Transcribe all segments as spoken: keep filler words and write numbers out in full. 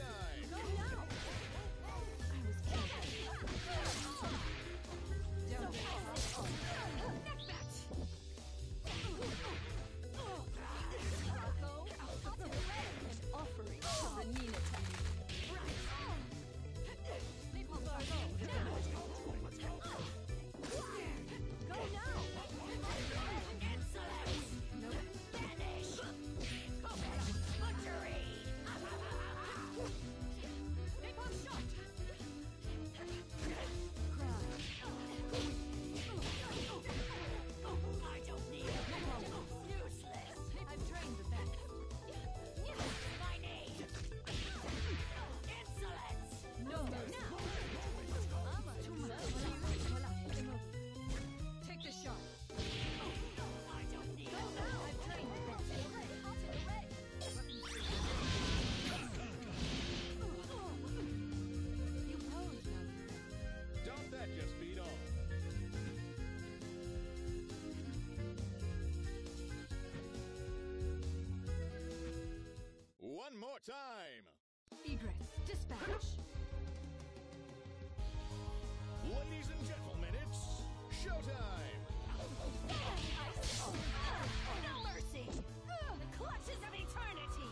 Valentine! Go now! I was kidding. Don't get neck match! Rocco, an offering from the Nina tech. Right! Napalm Largo, now! Let's go! Go now! Insolence! No. Vanish! Butchery! Napalm shot! Cry. I don't need it. Useless. I've trained the back. My name. Insolence. No, no, now. I'm too much. Take the shot. I don't need it. Go now. I've trained the back. You pose now. Don't that just beat all? One more time! Egress. Dispatch. Ladies and gentlemen, it's showtime! No mercy! The clutches of eternity!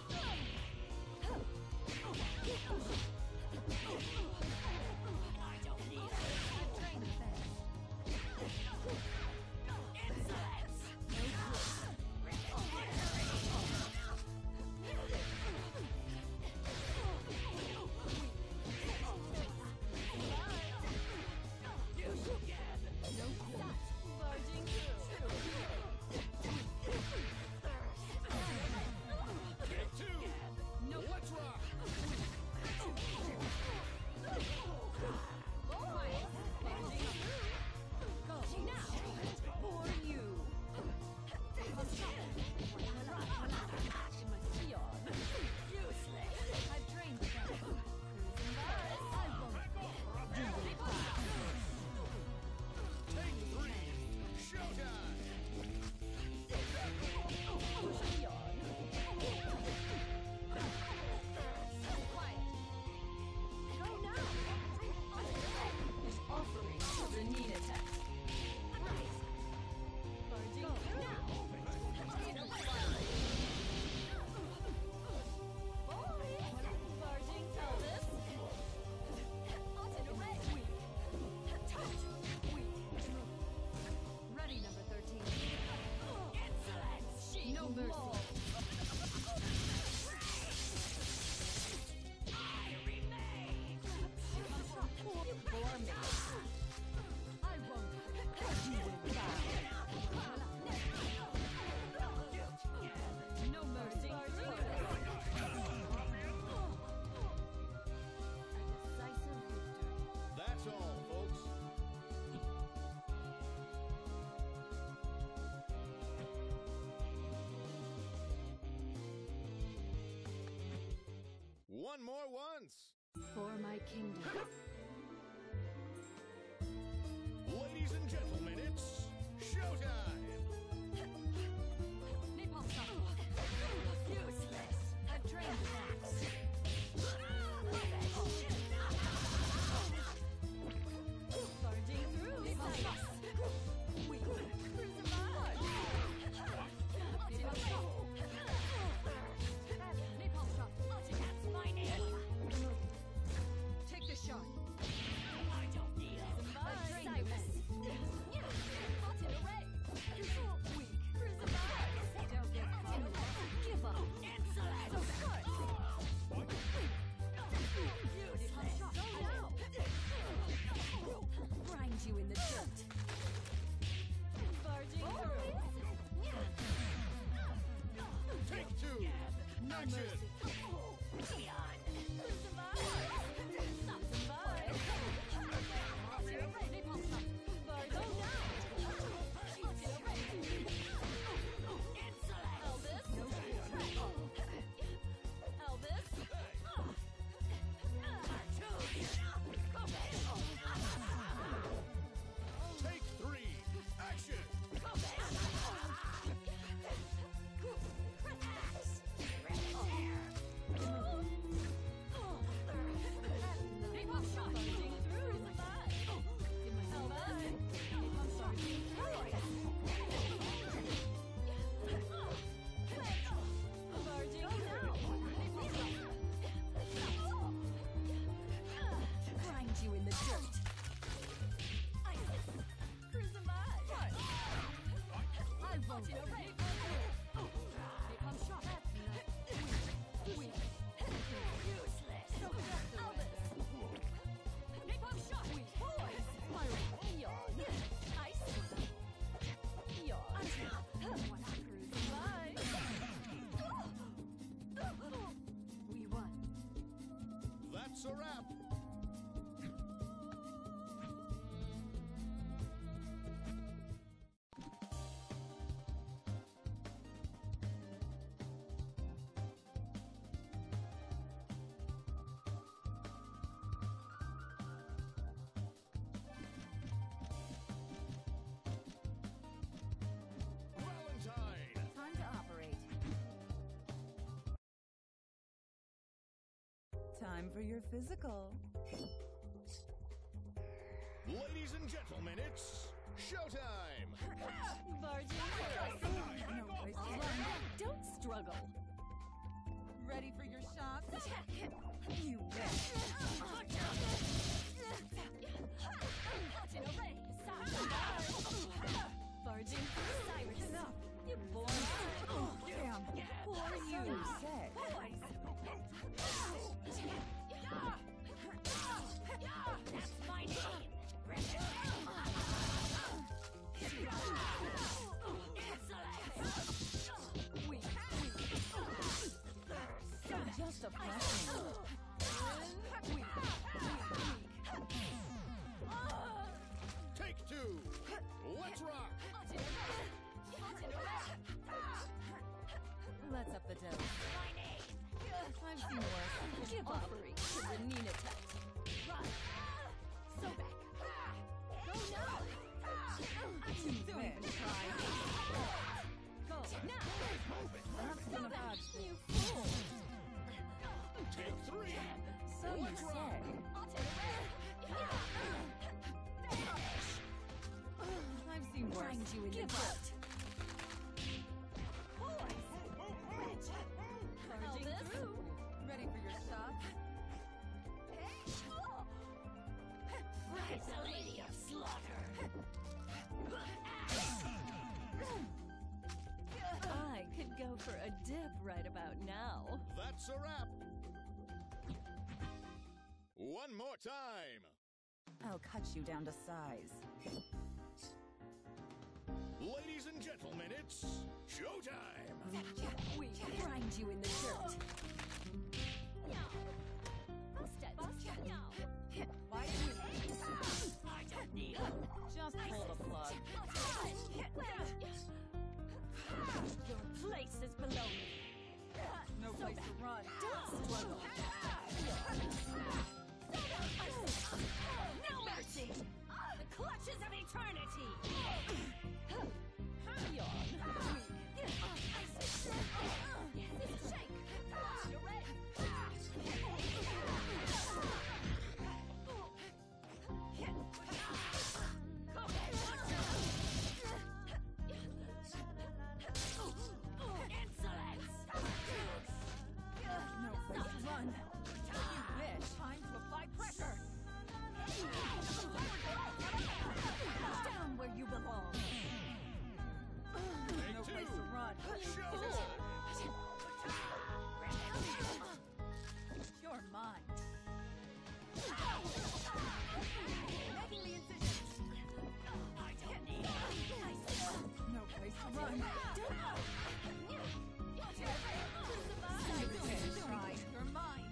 I don't need it. I've trained the best. Insolence! No quit. Barging through. Take two! No. Let's rock! Boys, barging through. Go now. For you. Useless. I've trained the best. Cruising by. I won't. Take three! Showtime! Quiet. Go now. An offering of the Nina tech. Right. Barging through now. Barging Elvis. Alternate array. Weak. Touch. Weak. Ready, number thirteen. Insolence. She no mercy. I remain. For me. I won't. You will die. No mercy. A decisive victory. That's all, folks. One more once! For my kingdom. Ladies and gentlemen, it's showtime! Napalm shot. Useless. I've trained the backs. Barging through. Napalm shot. Weak. Crucify. Napalm shot. Napalm shot. That's my name. Take the shot. I don't need it. I've trained the best. Alternate array. Weak. Crucify. Don't get caught. Give up. Insolence. So good. That's a wrap. Valentine. Time to operate. Time for your physical. Ladies and gentlemen, it's showtime. Barging No place to run. Don't struggle. Ready for your shots? You bet. Caught in a ray. Barging Cyrus. Enough. You're born. Oh, damn. Poor you said. That's my name. Weak, weak. Just a blessing. Weak, weak, weak. Take two. Let's rock. Let's up the dose. I've seen worse. Give offering to the Nina tech. Run. So back. Go now. You Don't bet. even try. Go now. That's Go gonna back, botch. you fool. Take three. So you Let's rock. say. I've seen worse. Grind you in the dirt. Charging through. Ready for your shots? It's a lady of slaughter. I could go for a dip right about now. That's a wrap. One more time. I'll cut you down to size. Ladies and gentlemen, it's showtime. We grind you in the dirt. Busted. Busted. No. Why I don't need just pull the plug? Your place is below me. No place to run. Don't struggle. No mercy. The clutches of eternity. Yawn. Shake. You're ready. No place to run. You wish. Time to apply pressure. Down where you belong. No place to run. Showtime. You're mine. Making the incisions. I don't need No place to run. Cyrus, Try. You're mine.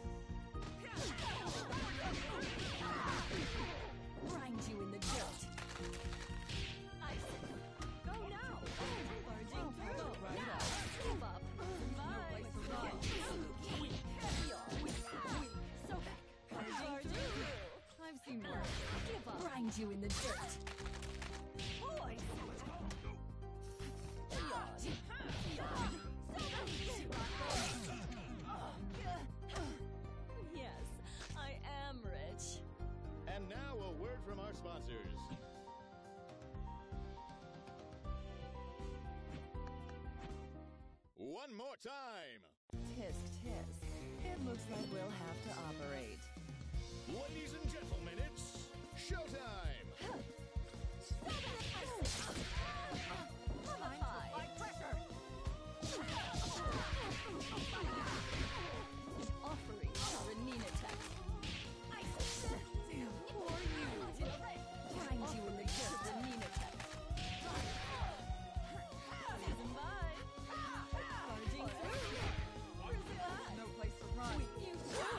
grind you in the dirt. Ice. Go now. Barging through. Right Now. up. Give up. No place to run. Weak. Yawn. Weak. So back. Barging through. I've seen worse. Give up. Grind you in the dirt. Boys. Yawn. Yawn. Yes, I am rich. And now a word from our sponsors. One more time. Tisk, tisk. It looks like we'll have to operate. Ladies and gentlemen, it's showtime. Apply pressure. Offering Renina tech. Damn, poor you. Grind you in the dirt, Renina tech. Season by. Charging through. No place to run. You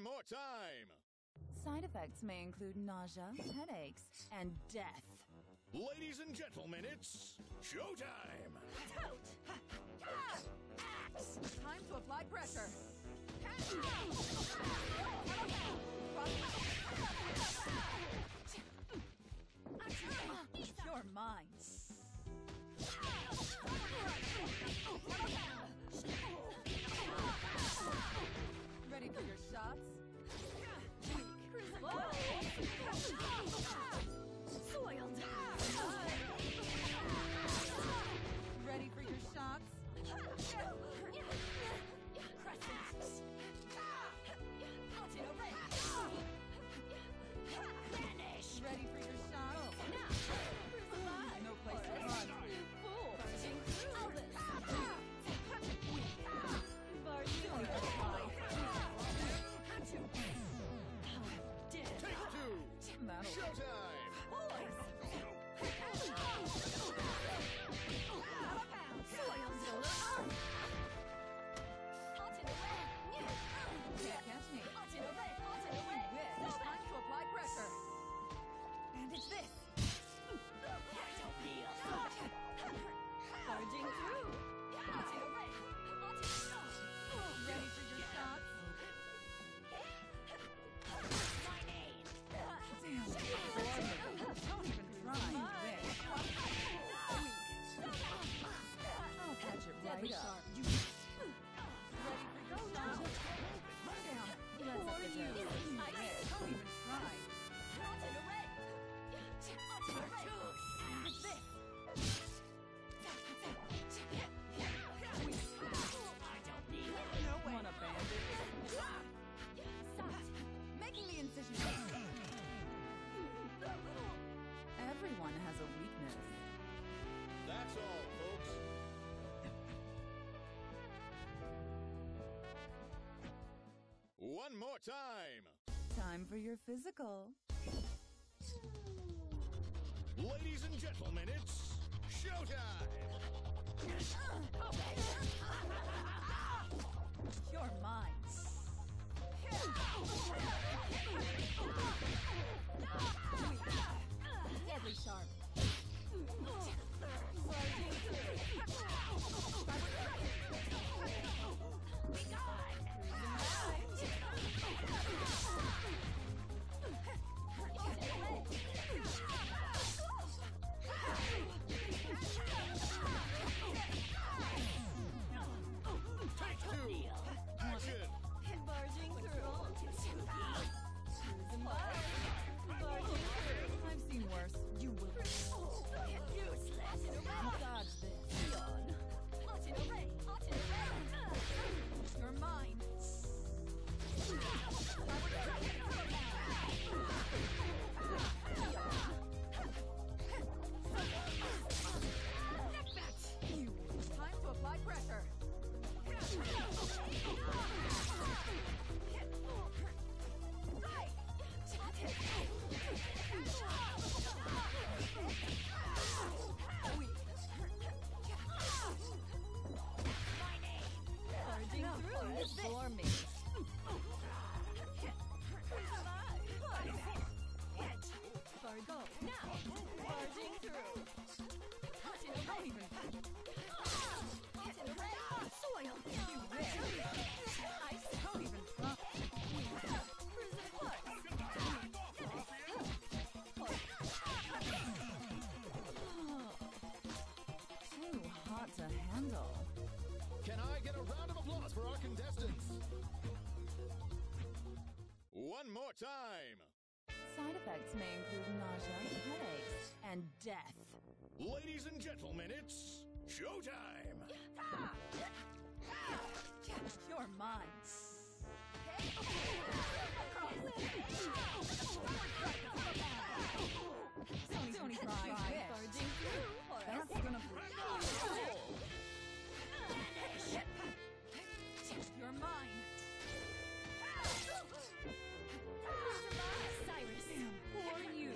more time. Side effects may include nausea, headaches, and death. Ladies and gentlemen, it's showtime. Time to apply pressure. You're mine. Ready for your shots? Soiled. Ready for your shots? Crescent. Vanish. Ready for your shots? No place to run. Fool. Take two. That'll Showtime. Can't catch me. Wish. Time to apply pressure. And it's this. Charging through. Ready for your shots? My name. Damn. Don't even try. Wish. I'll catch it right up. Ready for your shots? Damn. Let's up the dough. Wish. Don't even try. And it's this. Want a bandage? Making the incision. Everyone has a weakness. That's all, folks. One more time. Time for your physical. Ladies and gentlemen, it's showtime. You're mine. Deadly sharp. Take two. Action. Barging through. I've seen worse. You will. Useless. Dodge this. You're mine. You. Time to apply pressure. For me. Fargo. Now. Barging through. Don't even. Soil. You wish. Ice. Don't even try. Prison plus. Too hot to handle. Can I get a round of applause for our contestants? One more time. Side effects may include nausea, headaches, and death. Ladies and gentlemen, it's showtime. You're mine. Don't even try. Barging through. That's gonna be. You're mine. Cyrus. For you.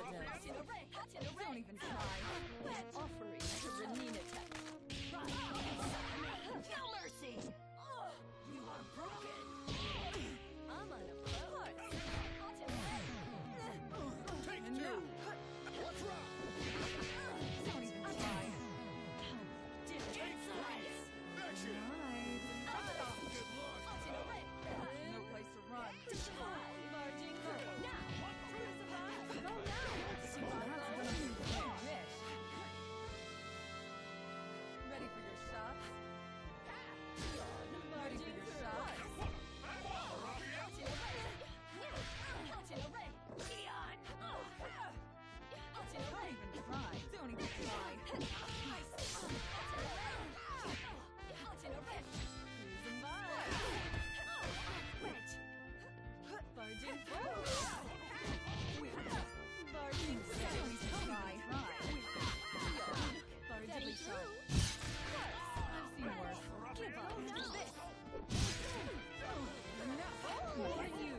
Don't even try. Offering to Renina Tech. No mercy! You are broken! I'm on a boat. Take two! Let's rock! Don't even try. Take three! Action! Hide. Good luck! No place to run. Barging through. Now! Crucify! Go now! That's one of you can't wish. Ready for your shots? Ready for your shots? Don't even try. Don't even try. Cruising by. Barging through. Barging through. Don't even try. Barging through. I've seen worse. Give up. This. No. More you.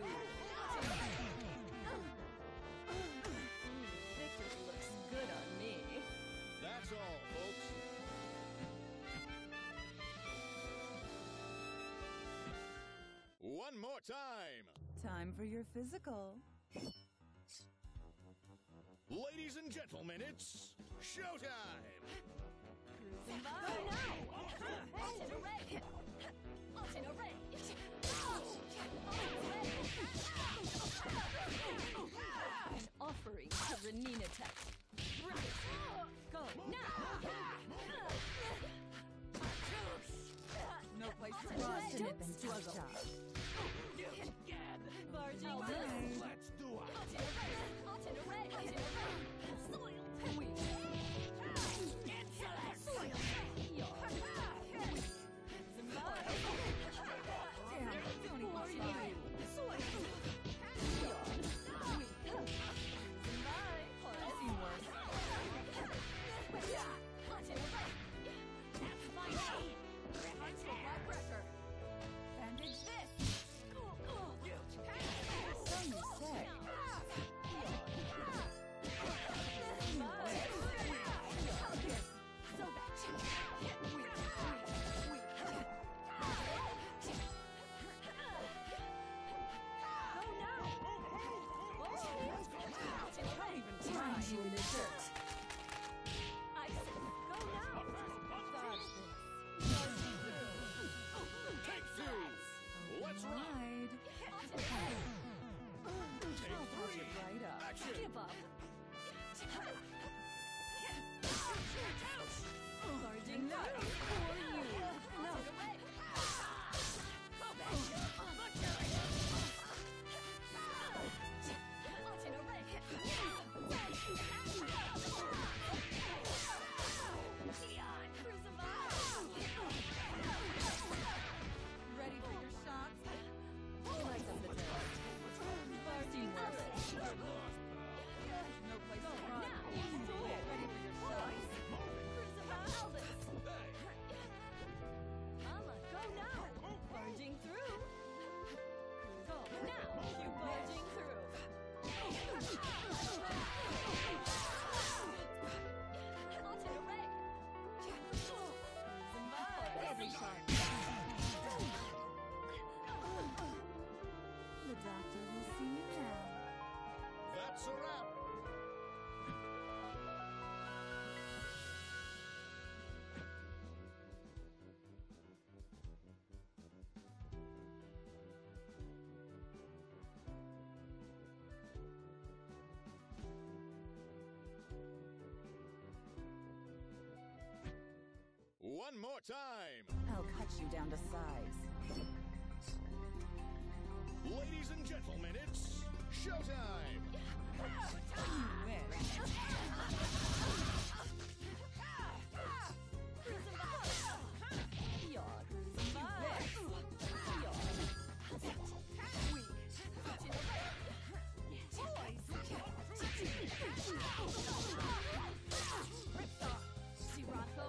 Victory looks good on me. That's all, folks. One more time! Time for your physical. Ladies and gentlemen, it's showtime! Cruising by. Go now! Altin array! Altin array! An offering to Renina Tech. Right! Go now! No place to run. Snip and struggle. Barging All through. right. Let's do it! Altin array! Altin array! Altin array! Soil! Weak! Intellect! Soil! Yawn! Damn, don't even For try. you! Soil! Yawn! Weak! I've seen worse. Altin array! That's my name! Hard to apply pressure. Bandage this. So you say. Don't even try. You in the dirt. I said, go now. Dodge Take two! Let's this. rock! Hide. Take I'll patch three! it right up. Action! Give up. Barging No. through. For you. No. Ready for your shots? Like the bitter. Barging worse. No place to run. Ready for your shots? Mama, go now. Barging through. Go now. You barging through. Altin array. Cruising by. Every shot. The doctor will see you now. That's a wrap! One more time! I'll cut you down to size. Ladies and gentlemen, it's showtime! You win. Yawn. Bye. Yawn. Weak. Sirocco.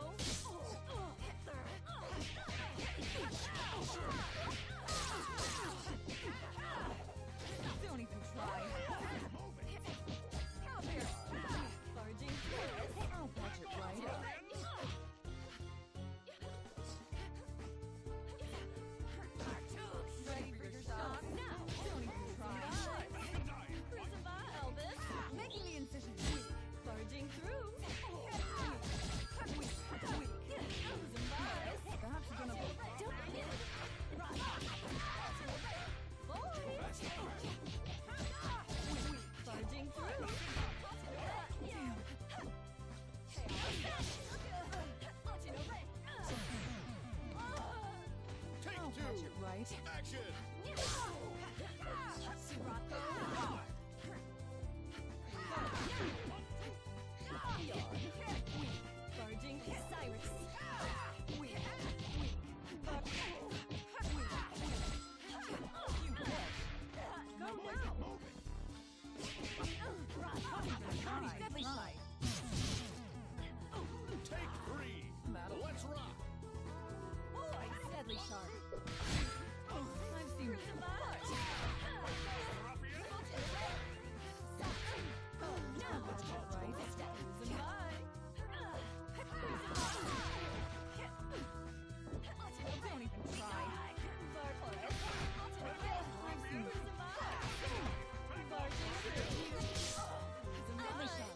Don't even Action! Barging Cyrus. Go now! Deadly sight! Take three! Battle. Let's rock! Deadly sharp. I've seen it. Don't even try. I've seen it. Deadly sharp.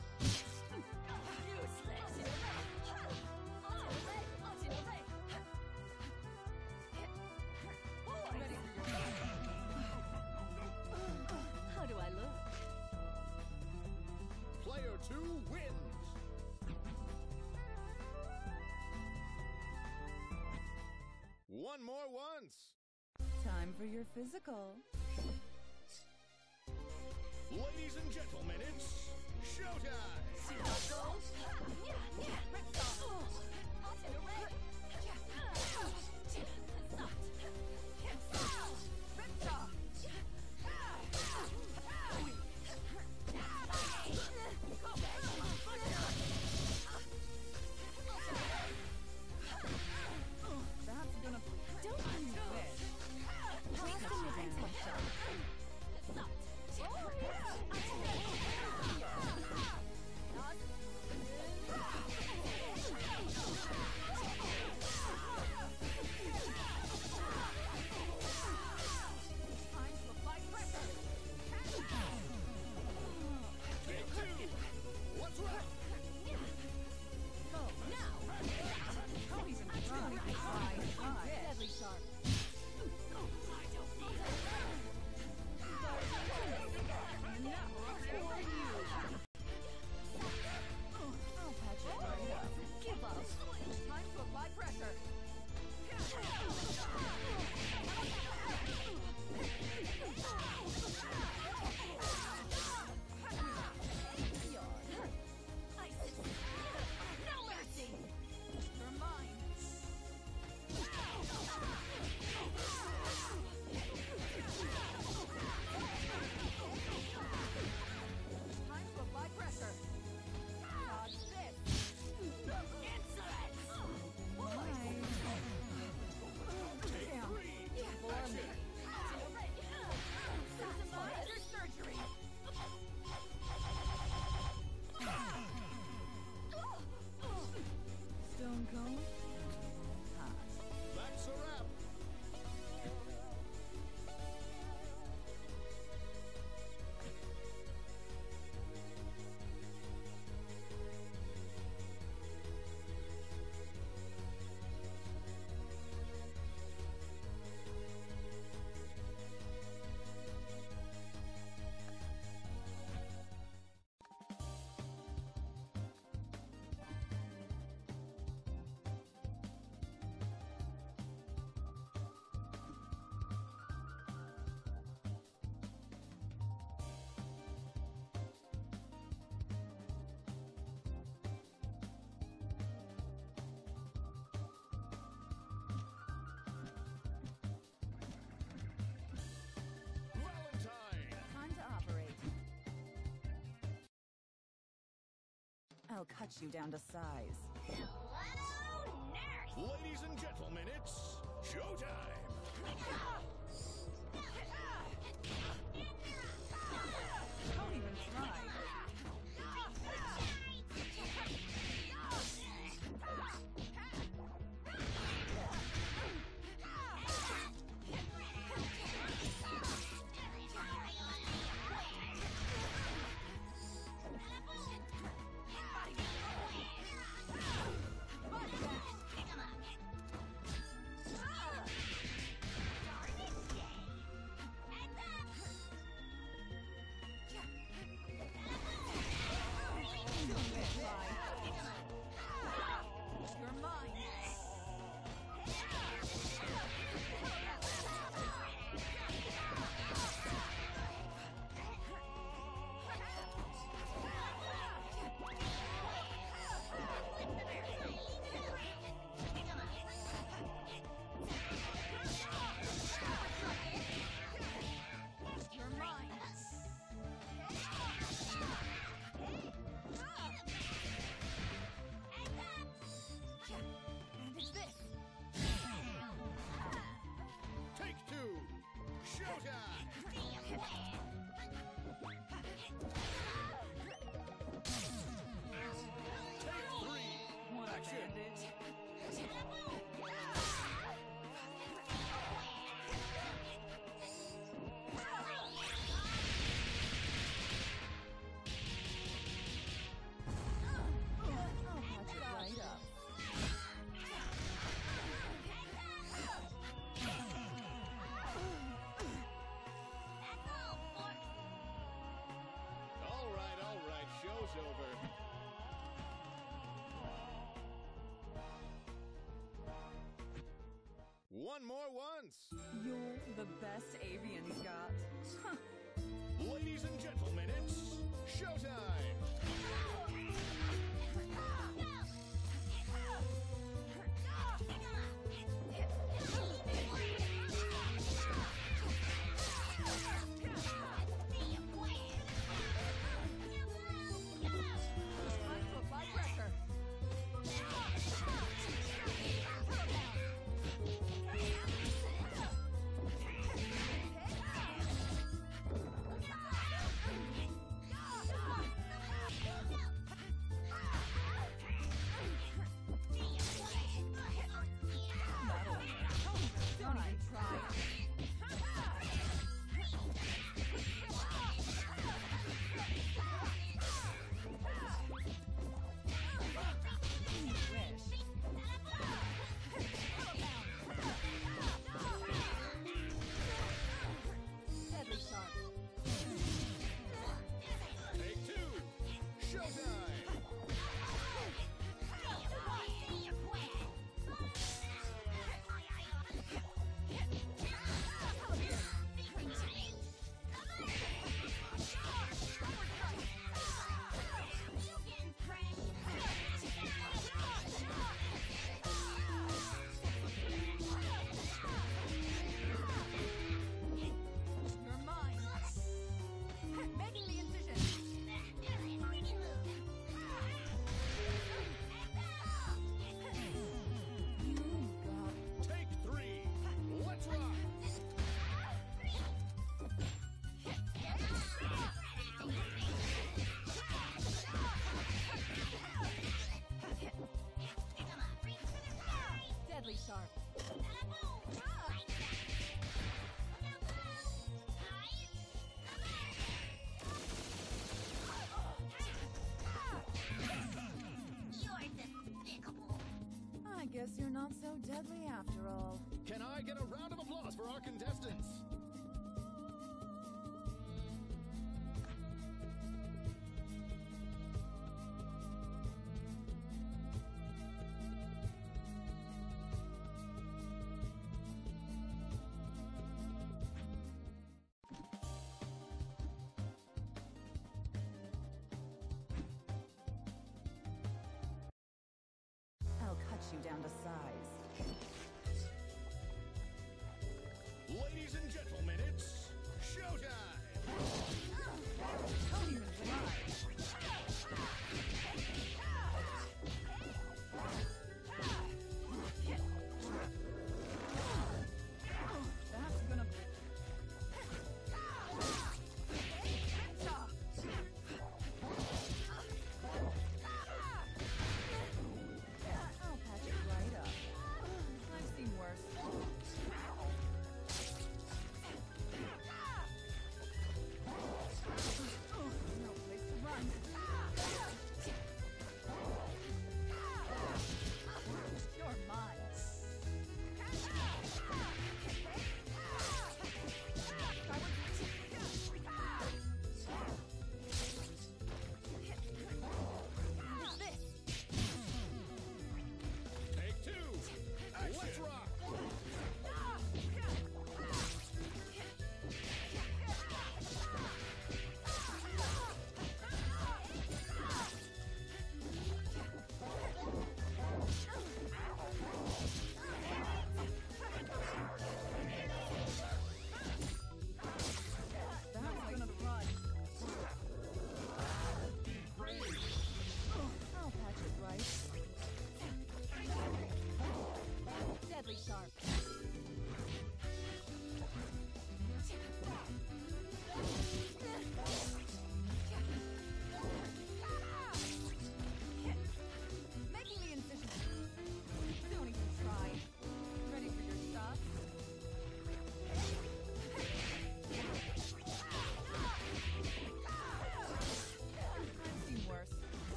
How do I look? Player two wins! One more once! Time for your physical. Ladies and gentlemen, it's showtime! That's gonna bleed. Don't you wish. Just a mid-range shot. Time to apply pressure. Take two! What's rock? Go. Now. Don't even try. Try, try. Deadly sharp. I'll patch it right up. Give up. Time to apply pressure. No mercy. You're mine. Time to apply pressure. Dodge this. Insolence. Take three! For me. Under surgery. Stone cold? Hot. That's a wrap! Valentine! Time to operate. I'll cut you down to size. Hello, nurse. Ladies and gentlemen, it's showtime! Don't even try. one more once. You're the best avian's got. Huh. Ladies and gentlemen, it's showtime. Time to apply pressure. Don't even try. Wish. Deadly sharp. Take two. Showtime. You're mine. Making the incision. You got Take three. Let's rock. deadly sharp. I guess you're not so deadly after all. Can I get a round of applause for our contestants? I'll cut you down to size. Ladies and gentlemen, it's showtime! Don't even try. That's gonna... I'll patch it right up. I've seen worse.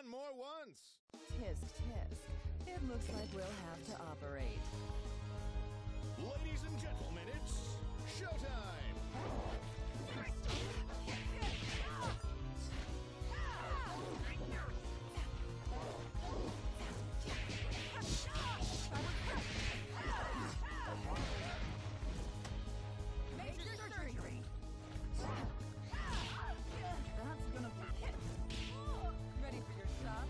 One more once. Tisk, tisk. It looks like we'll have to operate. Ladies and gentlemen, it's showtime. Major surgery. That's gonna be hit. Ready for your shot?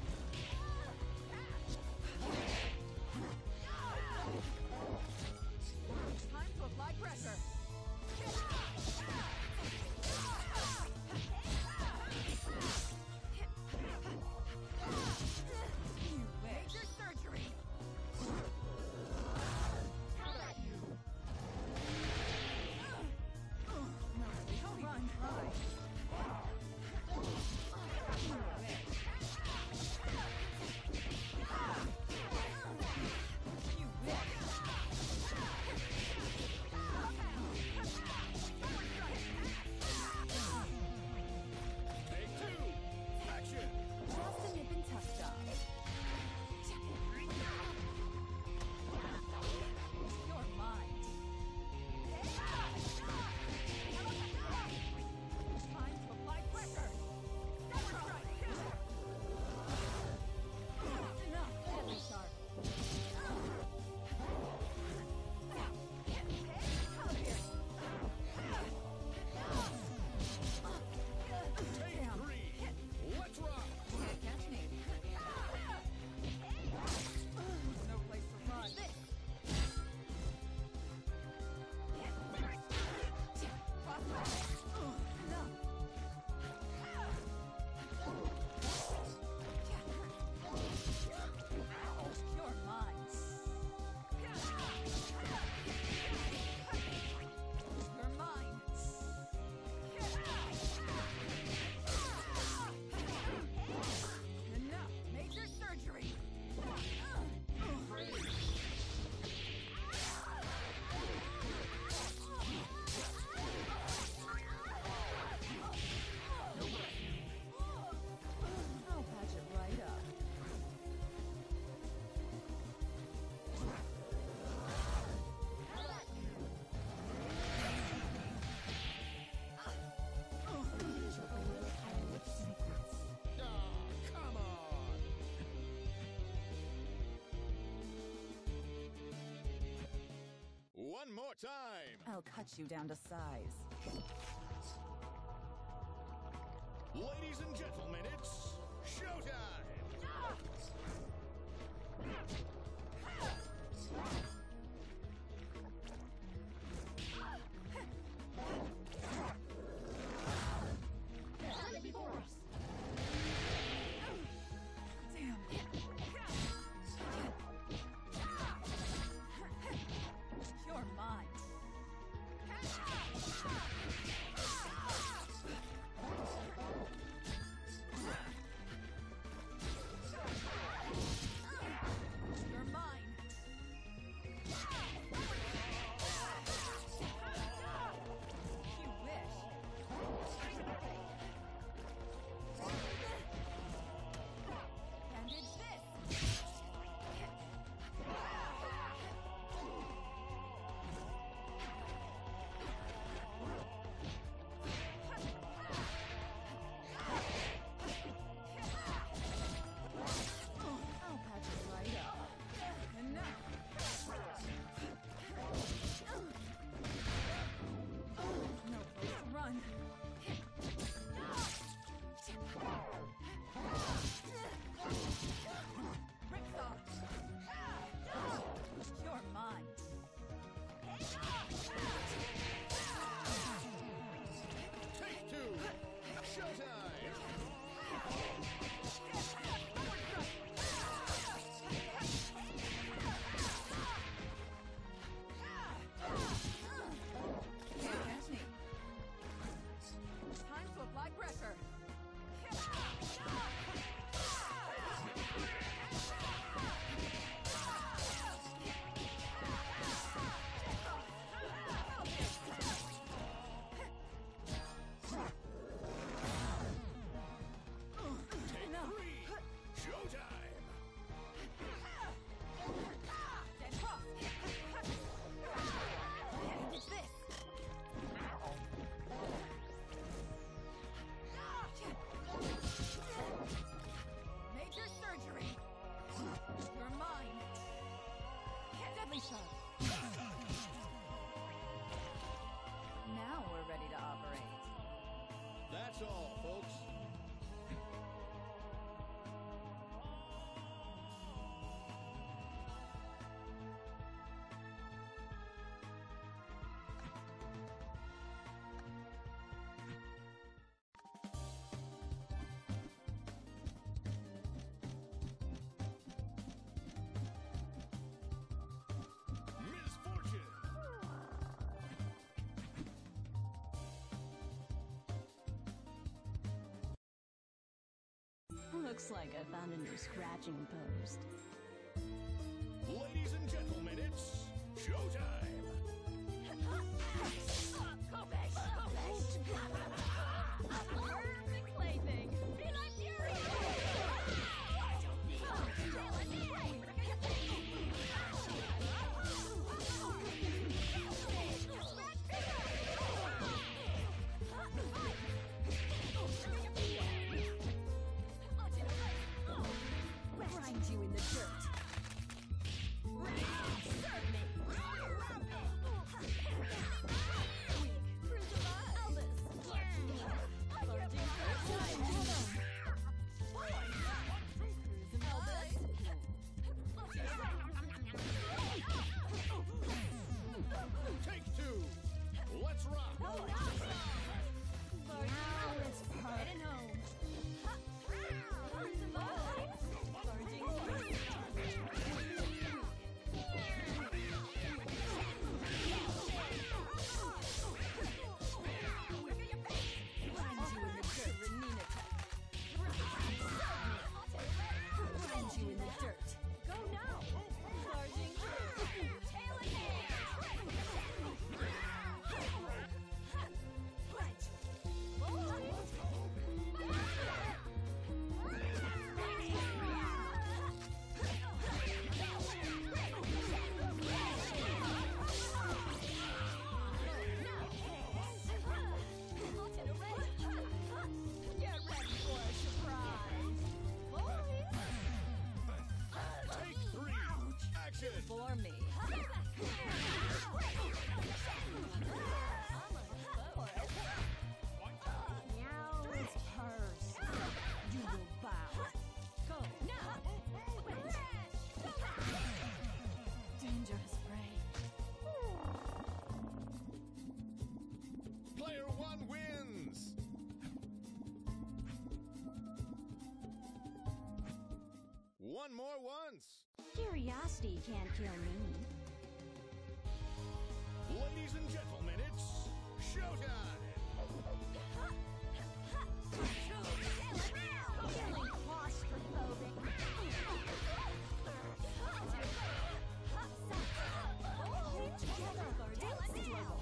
Time to apply pressure. You wish. Major surgery. Run, try. You wish. Take two. Action. Just a nip and tuck job. You're mine. Time to apply pressure. Enough. Deadly sharp. Come here. Take Damn. three. Let's rock. Can't catch me. No place to run. You're mine. You're mine. Enough. Major surgery. I'll patch it right up. Ah, come on. One more time. I'll cut you down to size. Ladies and gentlemen, it's showtime. Damn. You're mine. Looks like I found a new scratching post. Ladies and gentlemen, it's showtime! Perfect plaything. Be my fury! Grind you in the dirt. Serve me. Take two! Let's rock! Now it's heading home. You in the dirt. Go now. Charging through. Tail in hand. Right. Get ready for a surprise. Take three! Action! For me. Now it's hers. You will bow. Go now. Dangerous prey. Player one wins! One more once! Curiosity can't kill me. Ladies and gentlemen, it's showtime! Feeling claustrophobic. Together, dance level.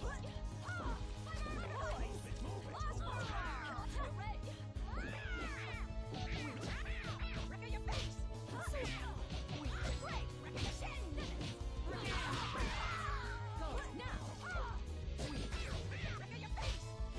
Go now.